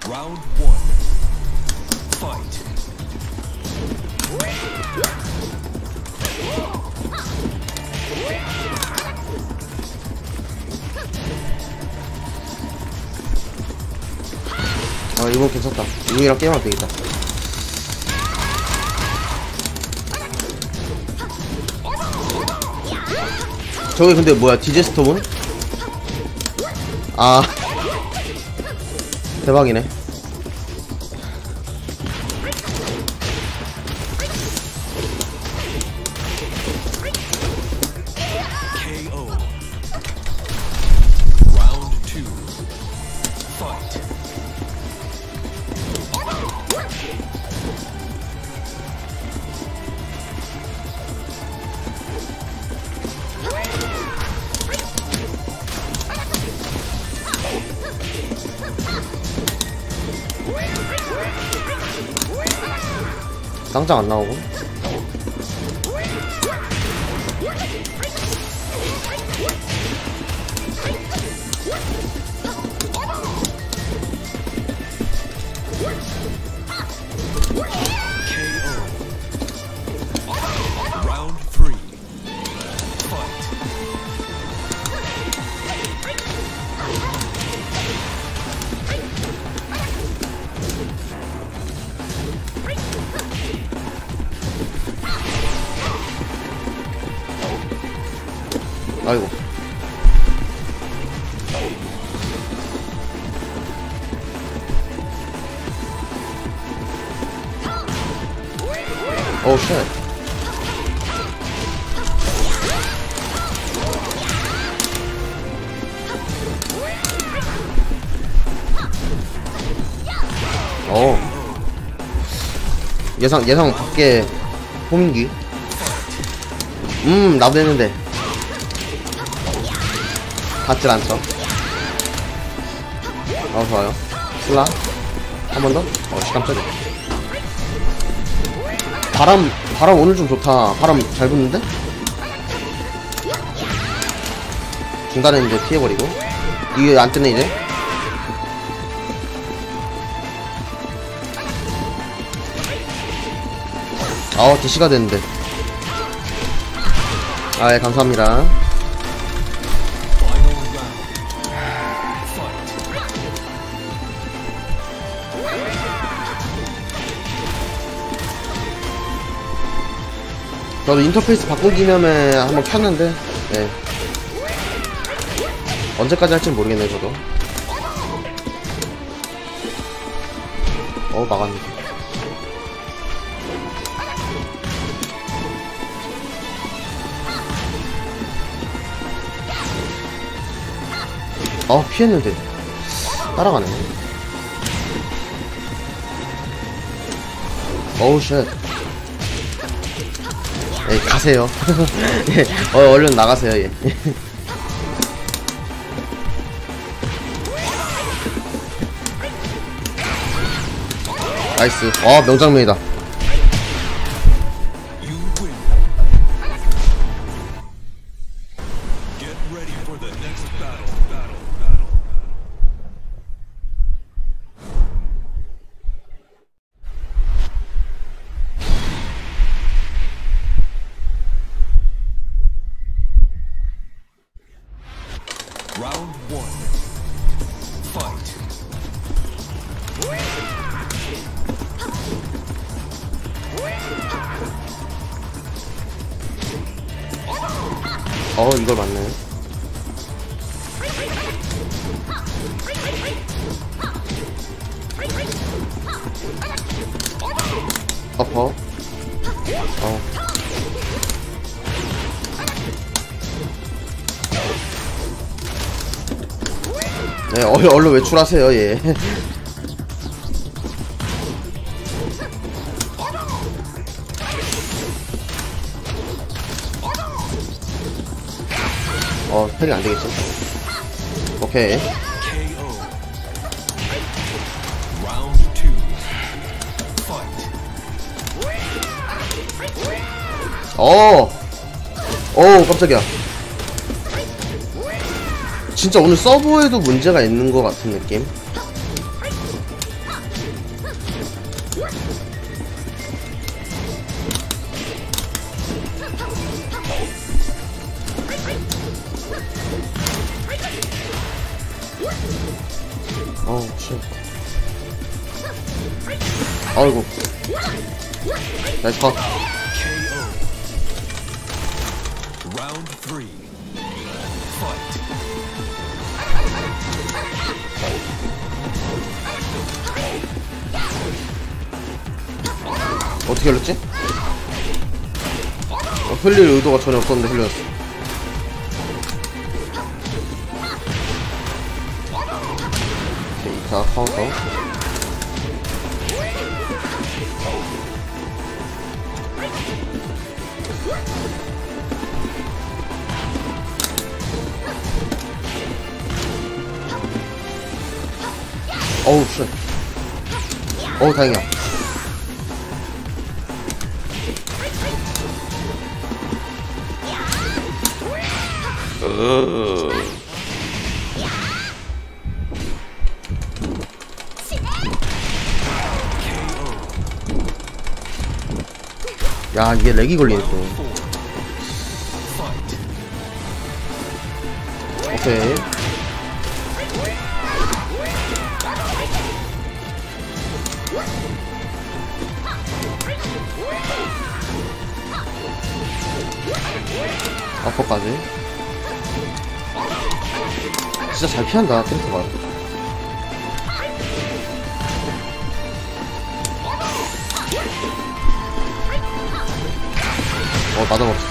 Round one. Fight. 아, 이건 괜찮다. 이거랑 게임하면 되겠다. 저기 근데 뭐야, 디제스톰은? 아 대박이네. KO. Round two. Fight. 당장 안 나오고. Round three. Fight. 아이고. 오 쉣. 오. 예상 밖에 호민기. 나도 했는데 닿질 않죠. 아 좋아요. 슬라 한 번 더. 깜짝이야. 바람 오늘 좀 좋다. 바람 잘 붙는데? 중간에 이제 피해버리고. 이게 안 뜨네 이제. DC가 됐는데. 예, 감사합니다. 저도 인터페이스 바꾼 기념에 한번 켰는데, 예. 언제까지 할지 모르겠네, 저도. 막았네. 피했는데. 따라가네. 어우, 쉣. 예, 가세요. 예, 얼른 나가세요, 예. 나이스. 명장면이다. Round one. Fight. 이걸 맞네. 어퍼. 네, 얼른 외출하세요, 예. 패링 안 되겠지. 오케이. 깜짝이야. 진짜 오늘 서버에도 문제가 있는 것 같은 느낌? 어우 쉣. 아이고 나이스 컷. Round 3. Fight. 어떻게 흘렸지? 흘릴 의도가 전혀 없었는데 흘렸어. 오케이, 자 카운터. 어우 쉣. 어우 다행이야. 야 이게 렉이 걸리네 또. 오케이. 아퍼까지. 진짜 잘 피한다 탱크가. 나도 없어.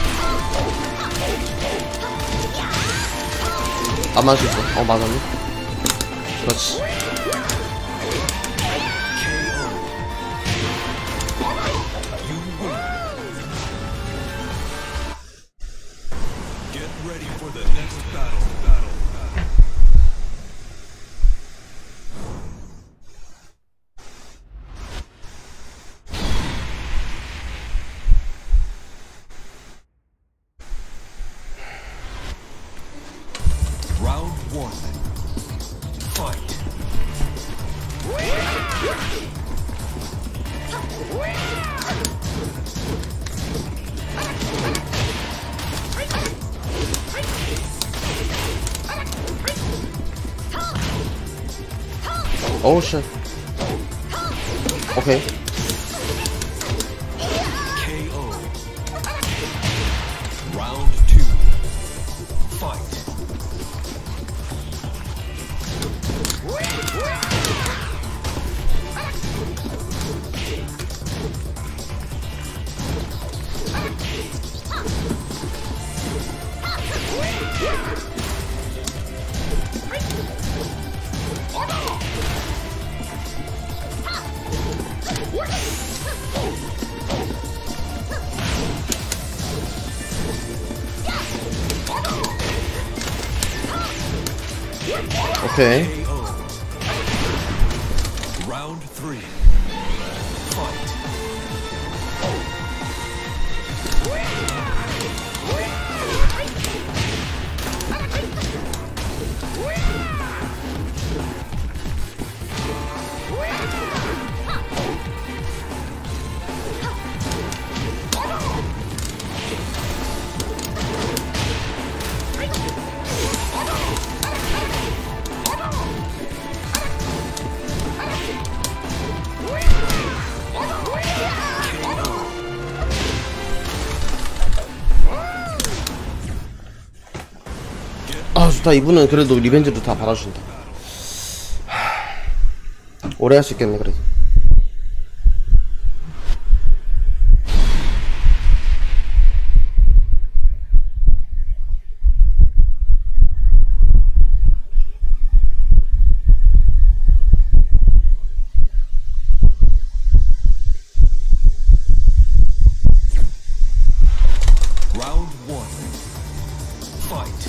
안 맞을 수 있어. 맞았네. 그렇지. Get ready for the next battle. Round 1. Fight. 어우 쉣. 오케이. KO. Round 2. Fight. 오케이. KO. Round 3. Fight. 아 좋다. 이분은 그래도 리벤지도 다 받아준다. 오래 할 수 있겠네 그래도. Round 1. Fight.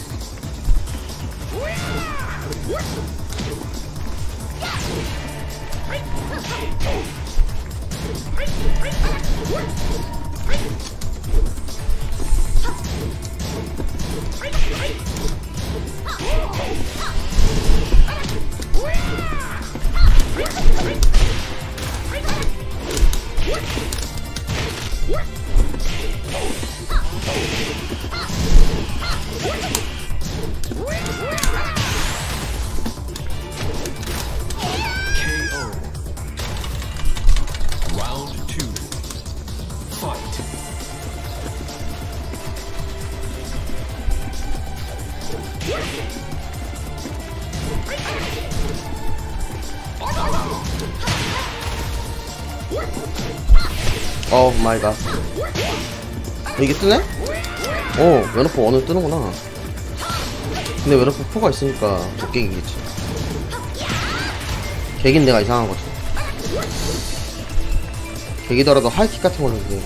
마이 갓. 이게 뜨네? 웨너포 원은 뜨는구나. 근데 웨너포 포가 있으니까 못 깨기겠지. 개긴 내가 이상한 거지. 개기더라도 하이킥 같은 걸로 해.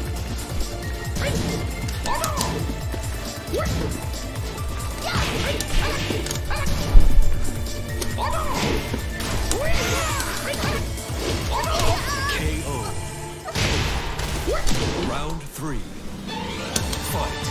KO. Round 3. Fight.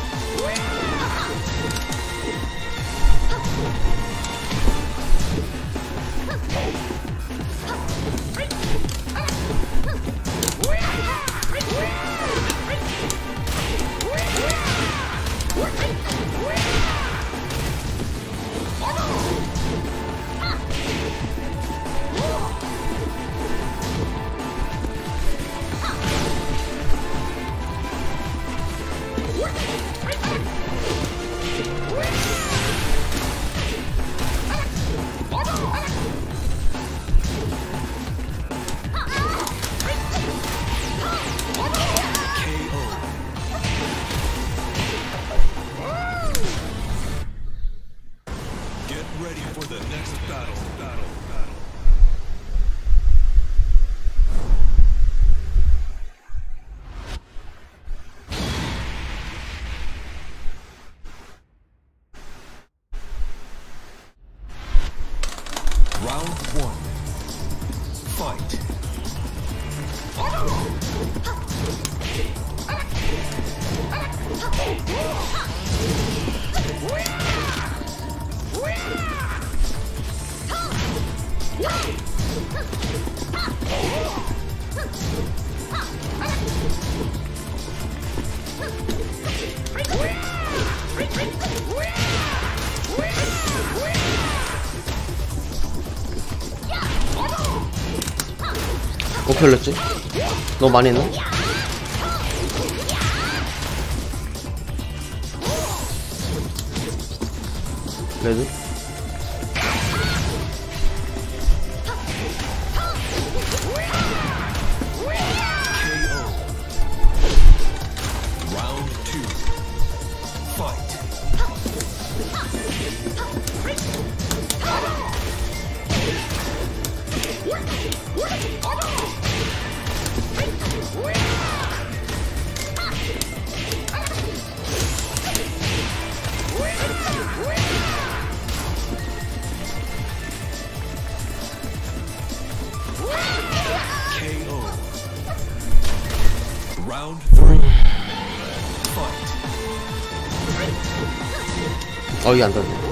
Get ready for the next battle. Round 1. Fight. 어떻게 올렸지? 너무 많이 했나? 레드? Round 2. Fight. KO. Round 3. Fight. 이게 안 닿네.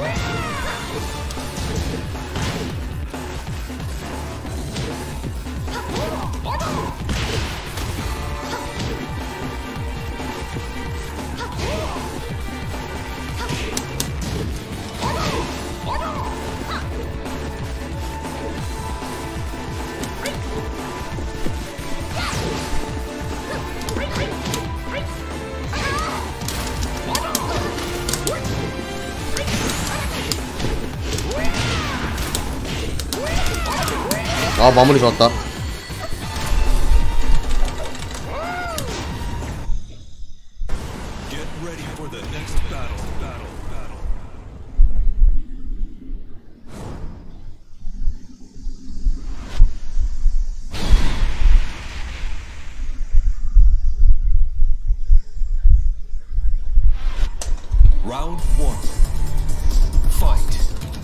마무리 좋았다. Get ready for the next battle. Round 1. Fight.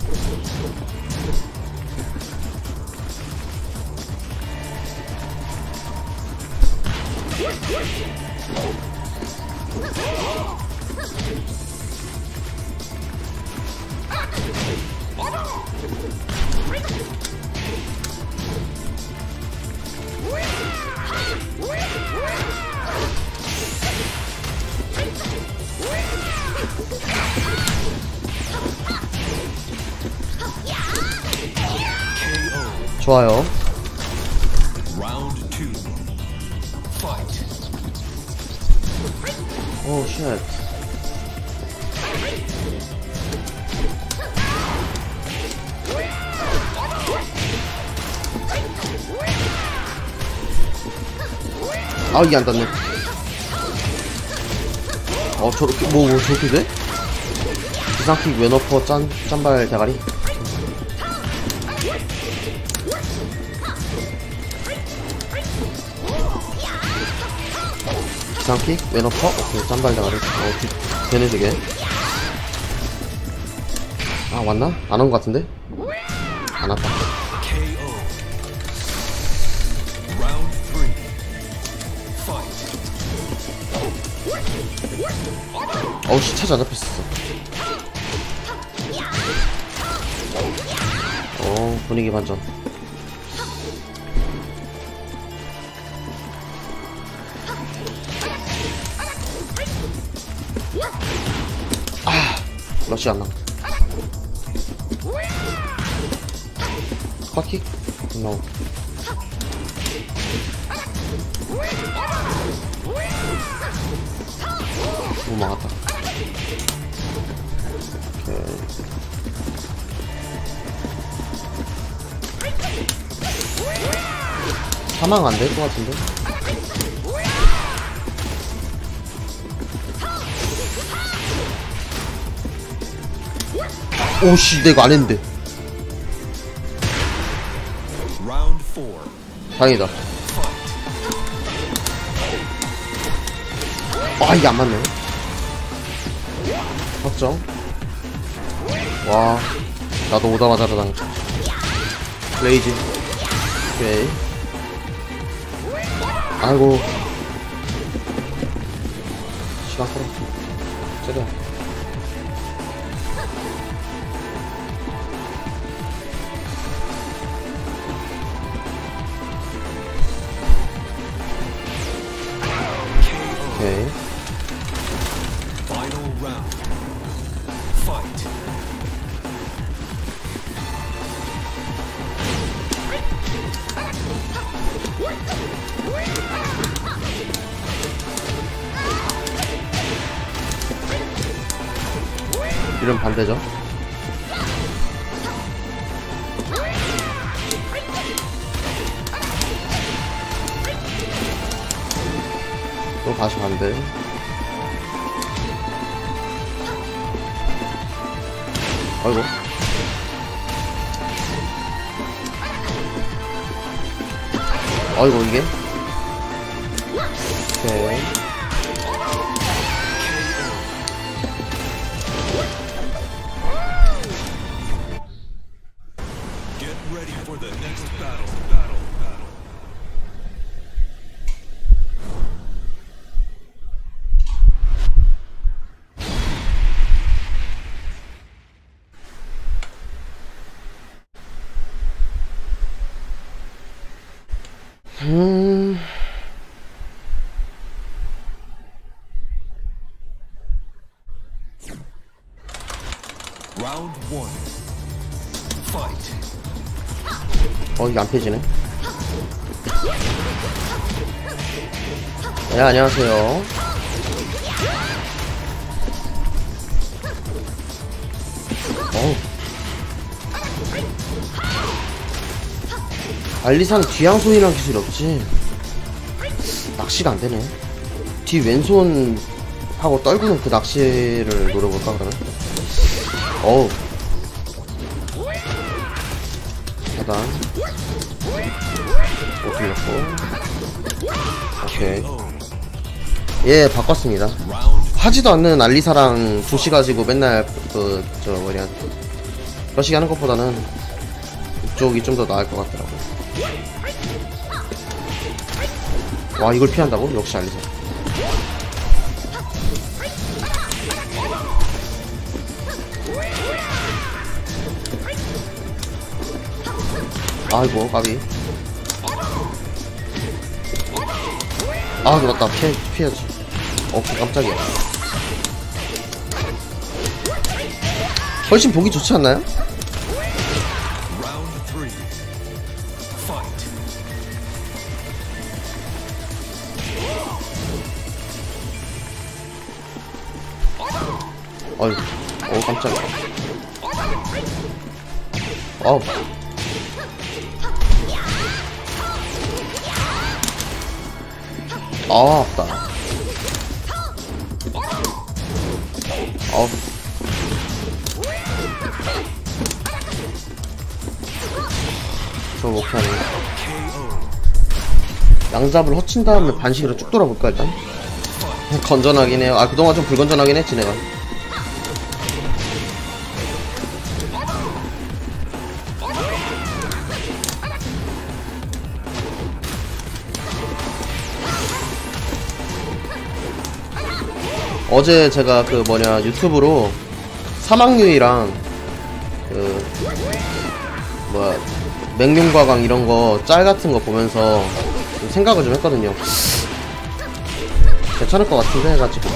좋아요. Round 2. Fight. 오, 쉣. 아, 이게 안 닿네. 저렇게, 저렇게 돼? 기상킥 왼어퍼 짠발 대가리. 기상킥 왼어퍼. 오케이, 짠발 대가리. 되네, 되게. 아, 왔나? 안 온 것 같은데? 안 왔다. KO. Round 3. Fight. 어우씨, 차지 안 잡혔어. 분위기 반전. 러시 안 나와. 컷킥? 노. 막았다. 오케이. 사망 안 될 것 같은데? 오씨, 내가 안 했는데. Round 4. 다행이다. 아, 이게 안 맞네. 확정. 와, 나도 오자마자 당했다. 레이지. 오케이. 아이고. 시간 끌어. 때려. 오케이. Final round. Fight. 이런 반대죠. 또 다시 반대. 아이고. 아이고, 이게. 오케이. Get ready for the next battle. Round 1. Fight. 이게 안 펴지네. 네, 안녕하세요. 알리상 뒤양손이란 기술이 없지. 낚시가 안 되네. 뒤 왼손 하고 떨구는 그 낚시를 노려볼까, 그러면? 어우. 차단. 못 틀렸고. 오케이. 예, 바꿨습니다. 하지도 않는 알리사랑 조시 가지고 맨날 러시기 하는 것보다는 이쪽이 좀 더 나을 것 같더라고. 와, 이걸 피한다고? 역시 알리사. 아이고, 까비. 아, 맞다. 피해야지. 깜짝이야. 훨씬 보기 좋지 않나요? Round 3. Fight. 어이, 깜짝이야. 어우. 아, 아프다. 아우. 저 못하네. 양잡을 허친 다음에 반시계로 쭉 돌아볼까, 일단? 건전하긴 해요. 아, 그동안 좀 불건전하긴 했지, 내가. 어제 제가 그 뭐냐 유튜브로 사막유이랑 그 뭐야 맹룡과강 이런 거 짤 같은 거 보면서 좀 생각을 좀 했거든요. 괜찮을 것 같은데 해가지고.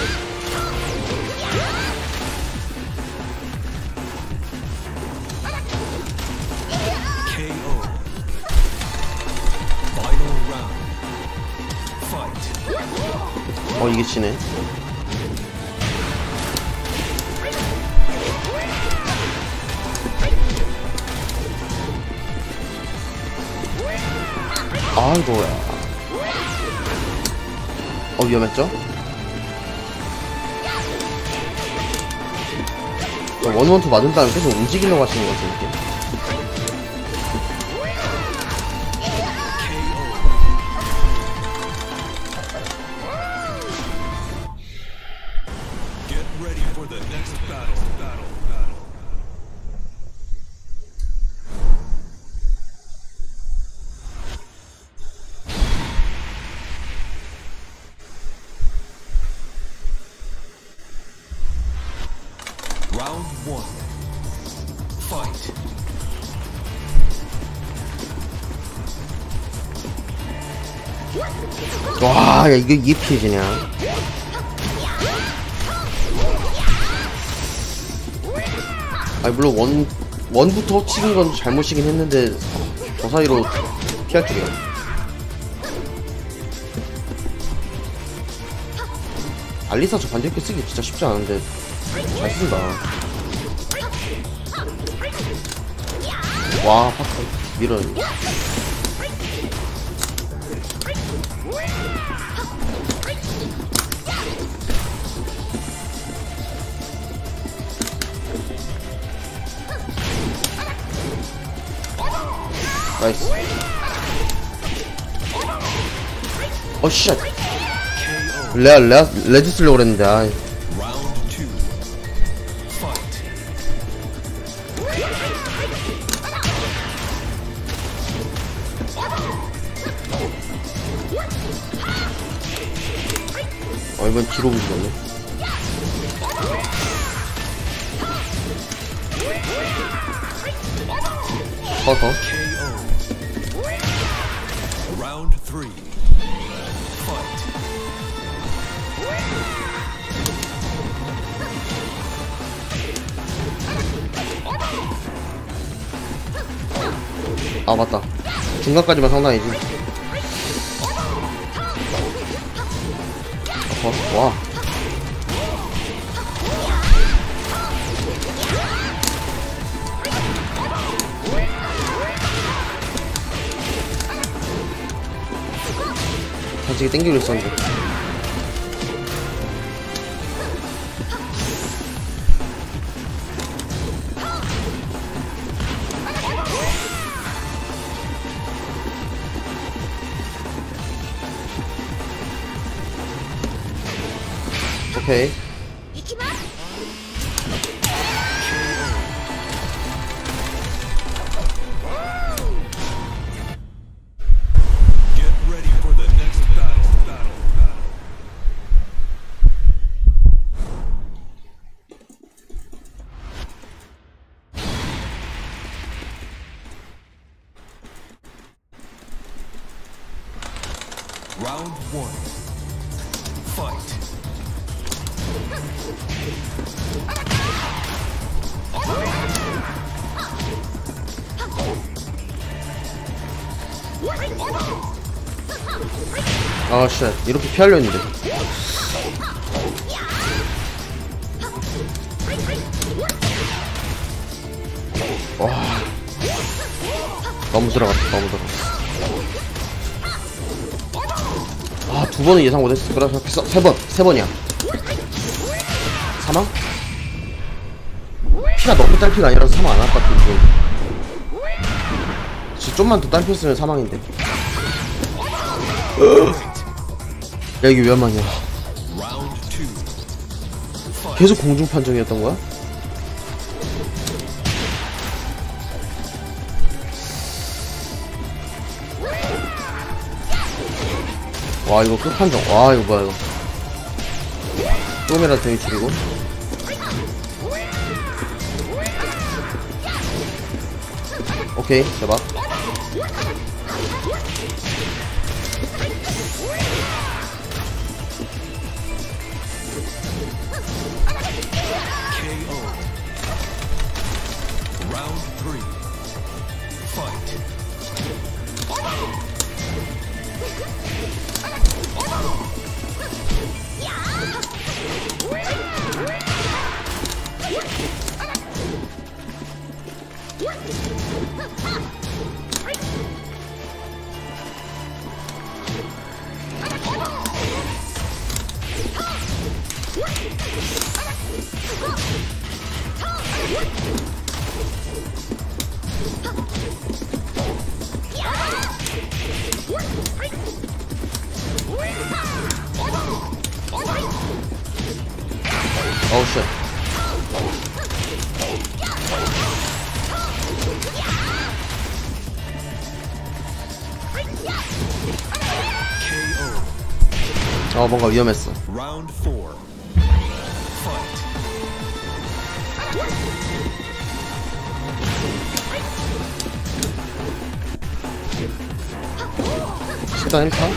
KO. Final round. Fight. 이게 치네. 아이고야. 위험했죠? 원원투 맞은 다음에 계속 움직이려고 하시는 것 같은데. Get ready for the next battle. Round 1. Fight. 와, 야, 이게 피해지냐. 아니, 물론 원부터 치는 건 잘못이긴 했는데, 저 사이로 피할 줄이야. 알리사 저 반대편 쓰기 진짜 쉽지 않은데, 잘 쓴다. 와, 파트 밀어. 나이스. 쉣. 레드 쓰려고 그랬는데, 아이. Round 2. Fight. 이번 뒤로 부시네. 커서. Round 3. Fight. 아, 맞다. 중간까지만 상당히지. 와. 솔직히 땡기고 있었는데. 오케이. Get ready for the next battle. Round 1. Fight. 아, 쉣. 이렇게 피하려 했는데. 와. 너무 들어갔다, 너무 들어갔다. 아, 두 번은 예상 못했을 거라 생각했어. 세 번이야. 사망? 피가 너무 딸피가 아니라서 사망 안 할 것 같아, 지금. 진짜 좀만 더 딸피였으면 사망인데. 야, 이게 왜 안 맞냐. 계속 공중 판정이었던 거야? 와, 이거 끝판정. 와, 이거 뭐야, 이거. 조금이라도 데미 줄이고. 오케이, 대박. 어우 쉣. 뭔가 위험했어. 일단 1타.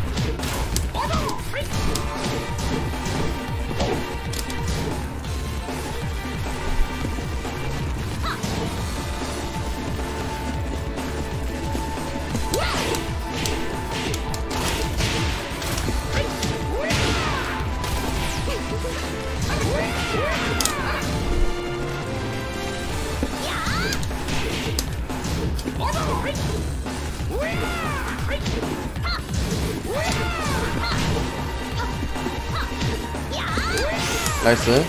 나이스.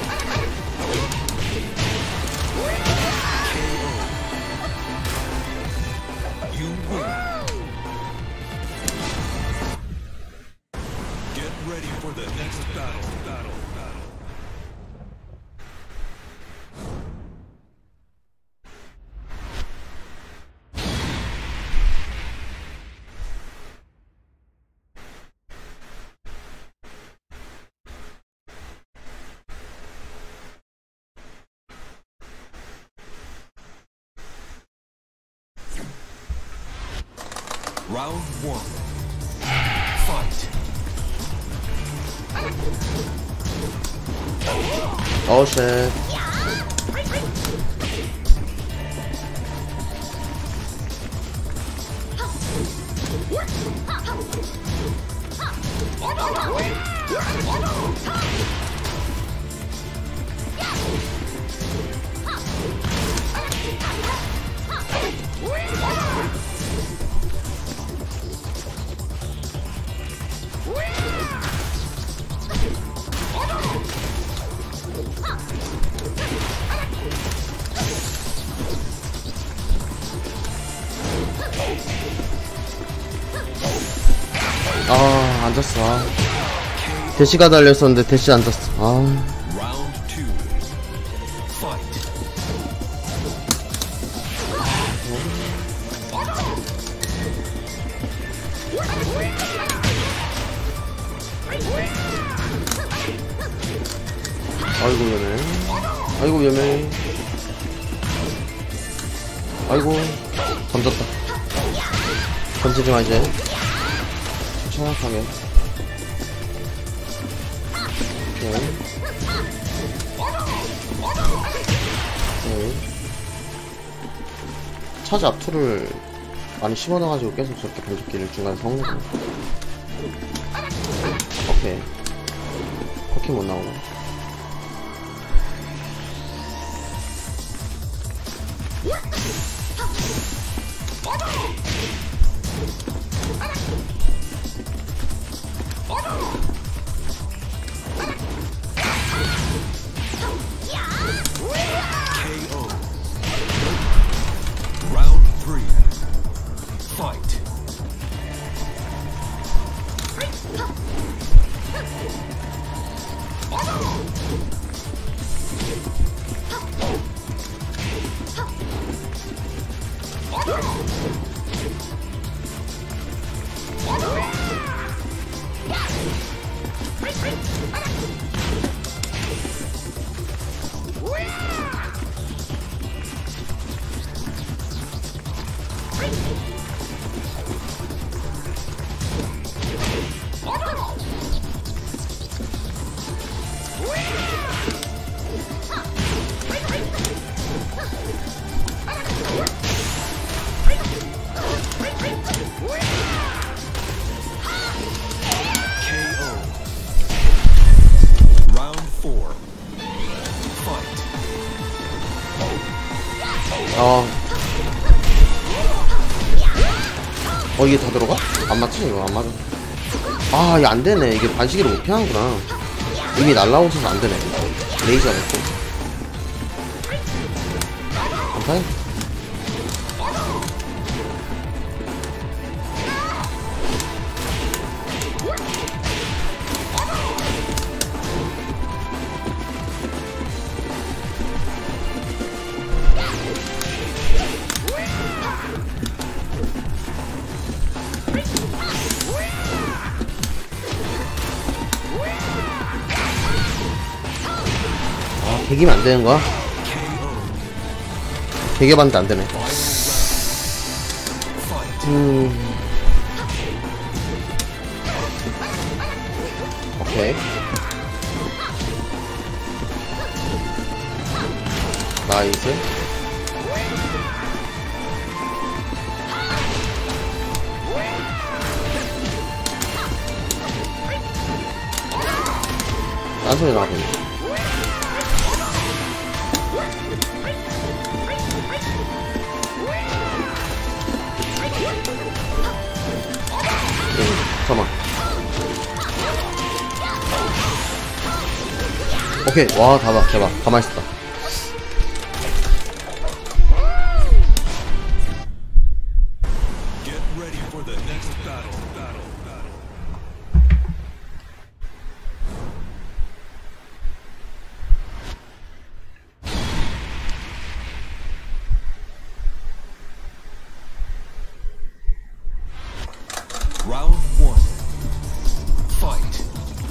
Round 1. Fight. Oh shit. 앉았어. 대시가 달렸었는데 대시 앉았어. 아이고 위험해. 아이고 위험해. 아이고 던졌다. 던지지마 이제. 정확하게. 오케이. 차지 앞투를 많이 심어놔가지고 계속 저렇게 던졌기를 중간에 성공했어. 오케이. 커키 못 나오고. 이게 다 들어가? 안 맞지? 이거 안 맞아. 아, 이게 안 되네. 이게 반시기를 못 피하는구나. 이미 날라오셔서 안 되네. 레이저가 됐고. 감사해. 개기면 안 되는 거야? 개개봤는데 안 되네. 오케이. 나이스. 딴 소리 나거든. 잠깐만. 오케이. 와, 대박. 가만히 있었다. Get ready for the next battle. Round 1. Fight.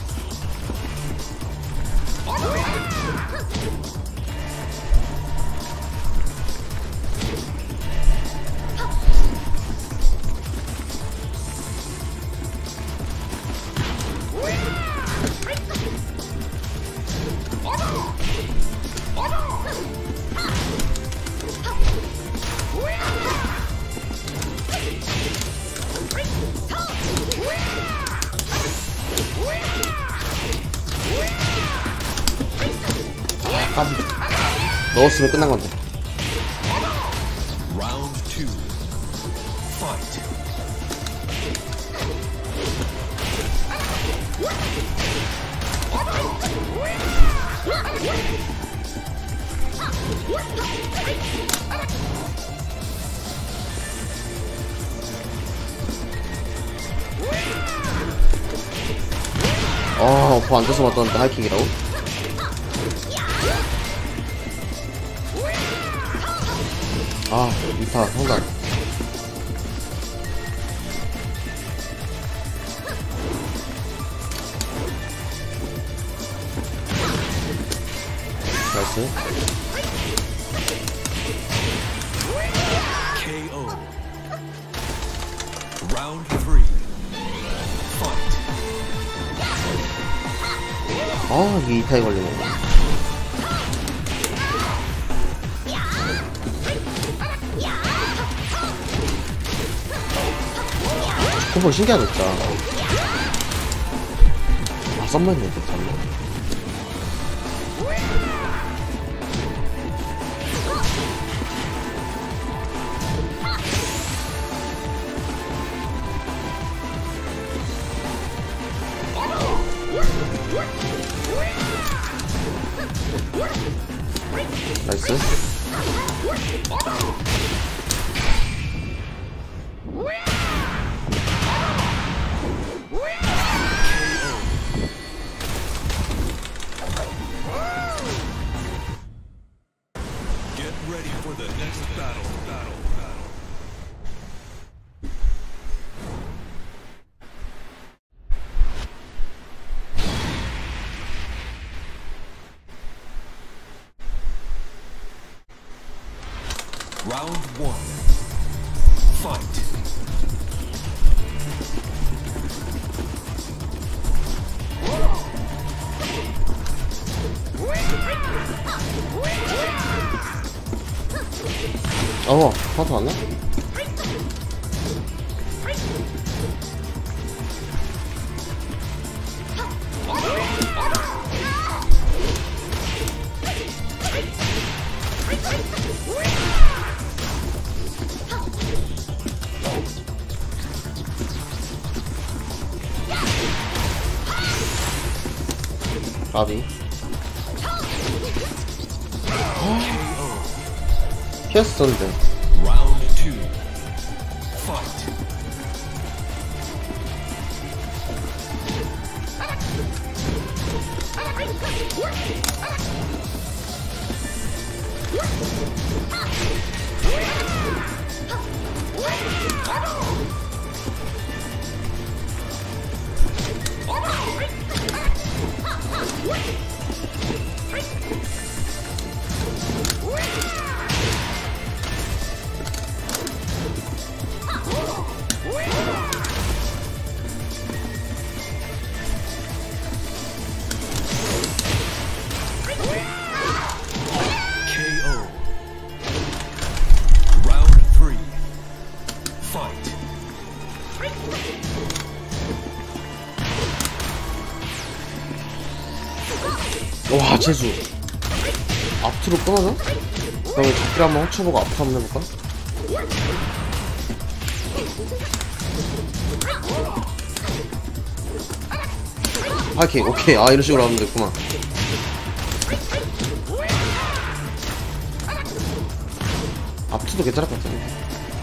넣었으면 끝난 건데. Round 2. Fight. 어퍼 안 떠서 맞았는데 하이킥이라고? 이타 성공. 나이스. KO. Round 3. Fight. 이게 이타에 걸리네. 콤보 신기하다 진짜. 썸머네 괜찮네. 나이스. Get ready for the next battle. Round 1. Fight. 파트 왔나? 바비. 피했었는데. Round 2. Fight. KO. Round 3. Fight. 와, 재수. 앞으로 끊어져? 그럼 잡기를 한번 훔쳐보고 앞으로 한번 해볼까? 하이킥, 오케이. 아, 이런 식으로 하면 됐구만. 앞투도 괜찮을 것 같은데.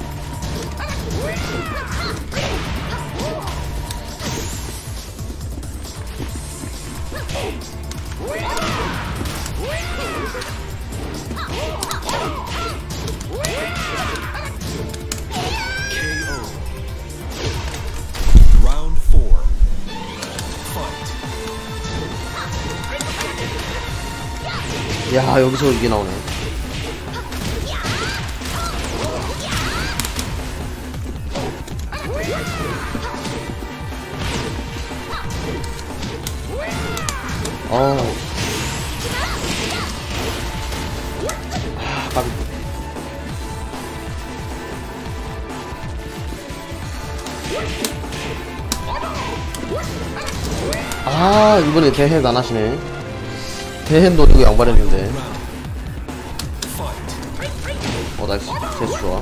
KO. Round 4. Fight. 야, 여기서 이게 나오네. 까비. 이번에 대해 안 하시네. 대해 노리고 양발했는데. 나이스. 재수 좋아.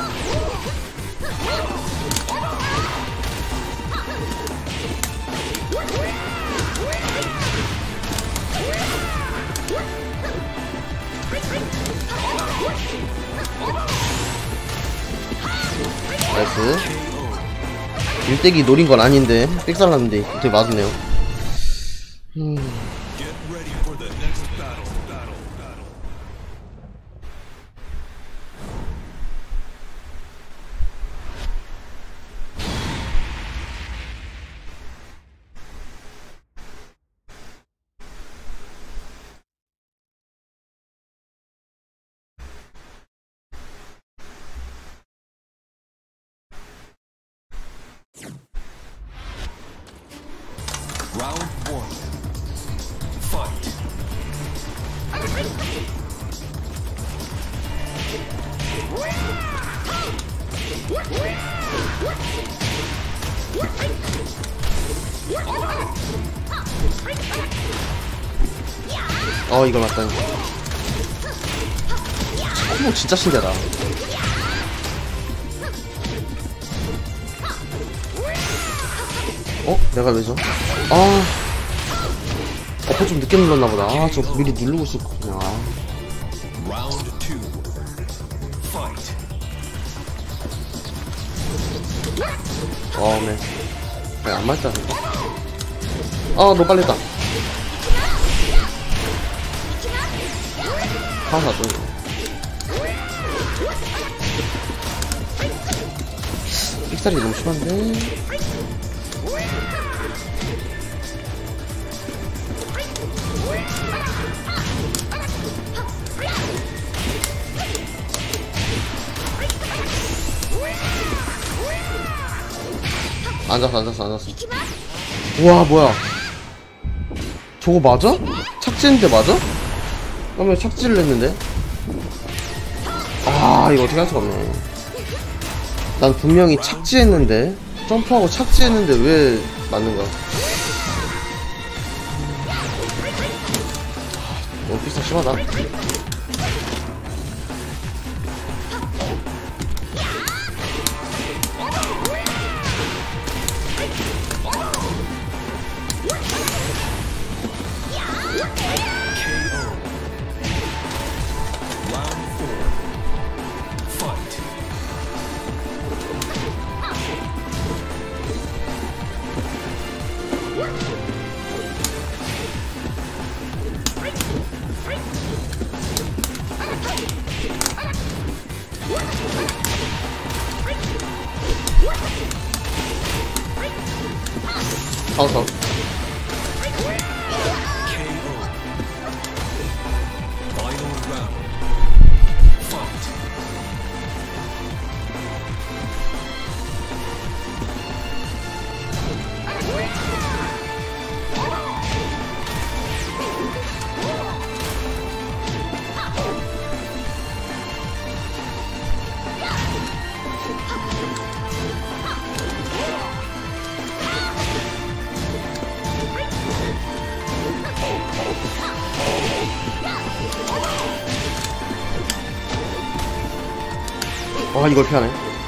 나이스. 일대기 노린 건 아닌데 삑살났는데 되게 맞았네요. Get ready for the next battle. Round 1. Fight. 이걸 맞다니. 진짜 신기하다. 내가 왜죠? 어퍼 좀 늦게 눌렀나보다. 저 미리 누르고 있었거든요. Round 2. Fight. 네. 그냥 안 맞다. 너 빨리 했다. 하나 좀. 삑살이 너무 심한데. 앉았어. 우와, 뭐야. 저거 맞아? 착지했는데 맞아? 그러면 착지를 했는데? 이거 어떻게 할 수가 없네. 난 분명히 착지했는데, 점프하고 착지했는데 왜 맞는 거야? 너무 픽사 심하다. Fight. 카운터. KO. Final round. Fight. 와, 이걸 피하네.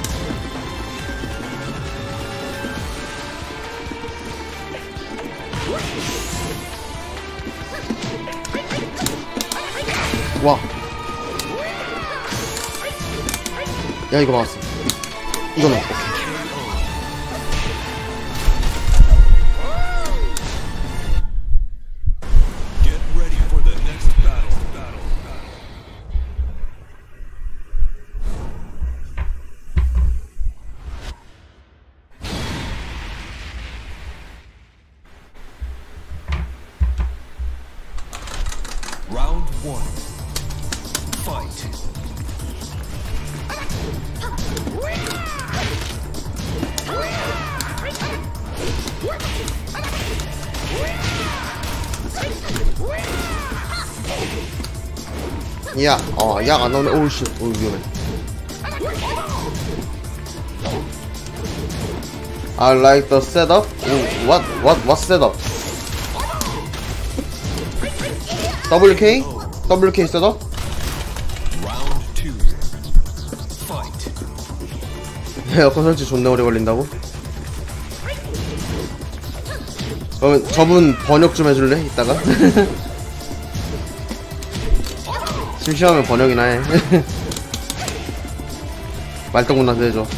와. 야, 이거 막았어. 이거는 오케이. Get ready for the next battle. Round one. Fight. 야, 약 안 나오네. 오우, 씨. 오우, 위험해. I like the setup. What setup? WK? WK setup? Round two. Fight. 에어컨 설치 존나 오래 걸린다고? 그러면 저분 번역 좀 해줄래? 이따가? 심심하면 번역이나 해. 말동무나도 해줘.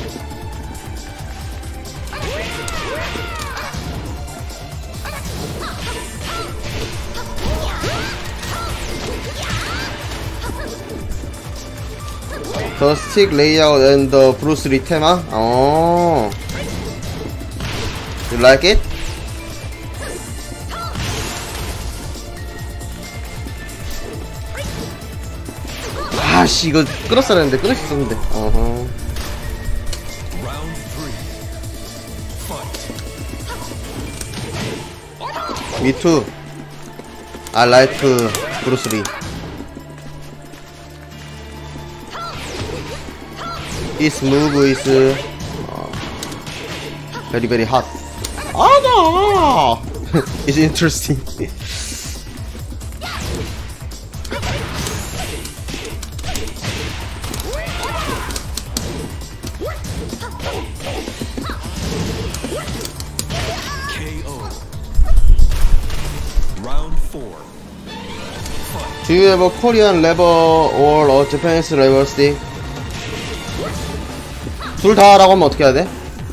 The stick layout and the Bruce Lee tema? Oh. You like it? 아씨, 이거 끌었어야 했는데, 끌을 수 있었는데. 어허. Round three. Fight. Me too. I like Bruce Lee. This move is very very hot. Ah no! It's interesting. KO. Round four. Do you have a Korean lever or a Japanese lever stick? 둘 다라고 하면 어떻게 해야 돼?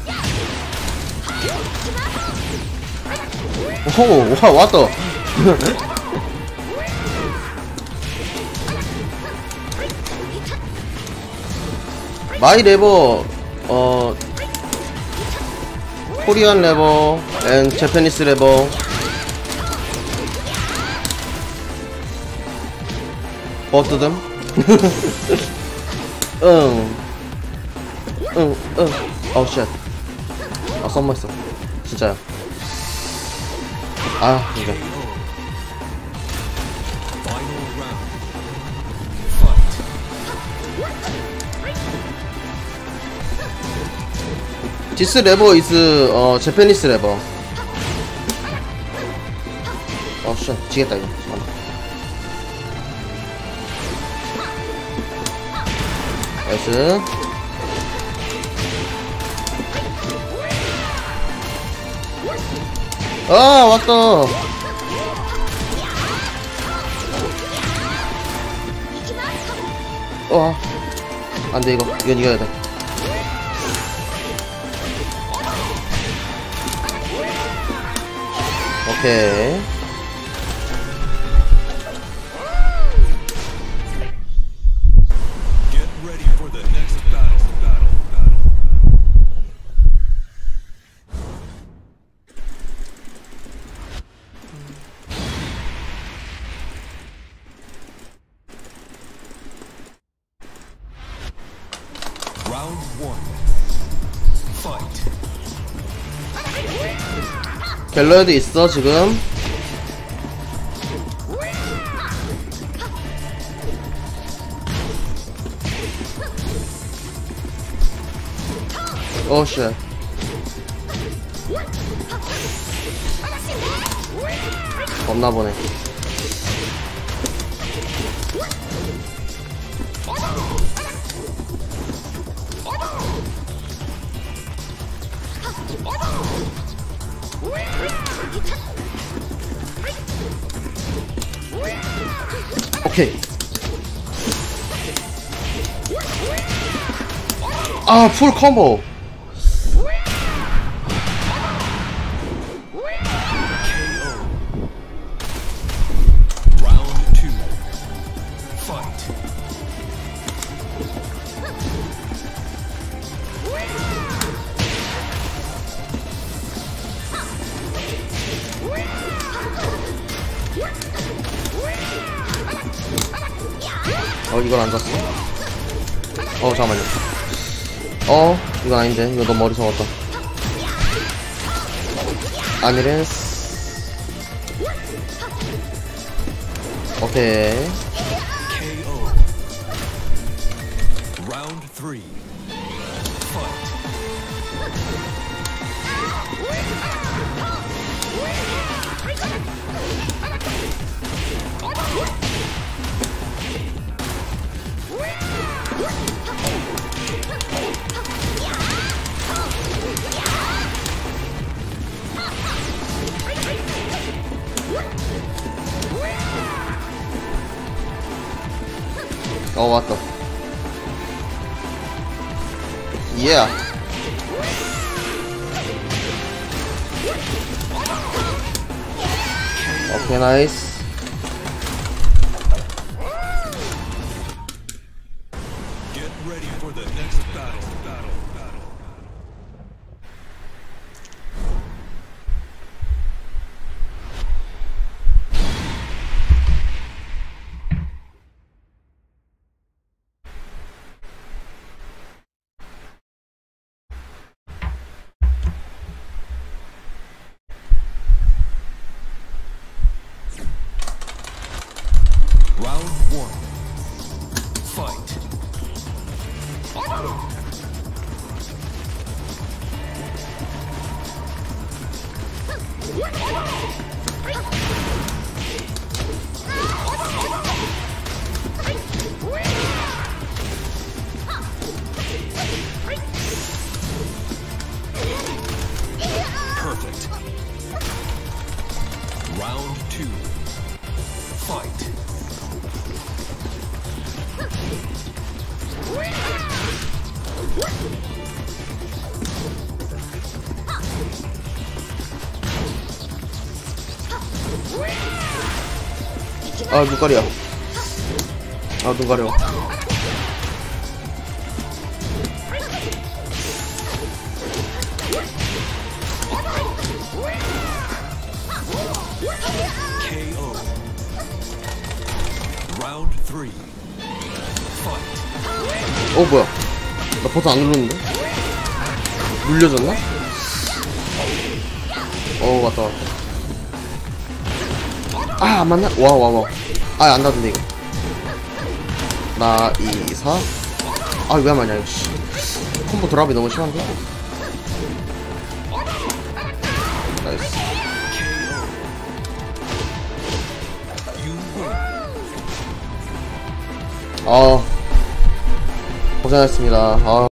오, 와, 왔다. 마이 레버, 코리안 레버, 앤 재패니스 레버. Both of them? 어우 쉣. 아, 썸머했어. 진짜야. 아, 진짜. Final round. Fight. This lever is Japanese lever. 어, 쉣. 지겠다 이거. 나이스. 아, 왔다. 안돼, 이건 이겨야 돼. 오케이. Get ready for the next battle. Round 1. Fight. 갤러에도 있어 지금. 오쉣. 없나보네. 오케이. 아, 풀 콤보. Round 2. Fight. 이건 안 잤어. 잠깐만요. 이건 아닌데. 이거 너무 어리석었다. 아니레스. 오케이. KO. Round 3. Fight. 왔다. Yeah. 오케이, 나이스. Get ready for the next battle. Round 1. Fight. Perfect. Round 2. Fight. 눈 가려. 눈 가려. KO. Round 3. Fight. 뭐야. 나 버튼 안 눌렀는데? 눌려졌나? 왔다. 안 맞나? 와. 안 닿던데, 이거. 나, 2, 4. 왜 안 맞냐, 이거. 콤보 드랍이 너무 심한데? 나이스. 고생하셨습니다.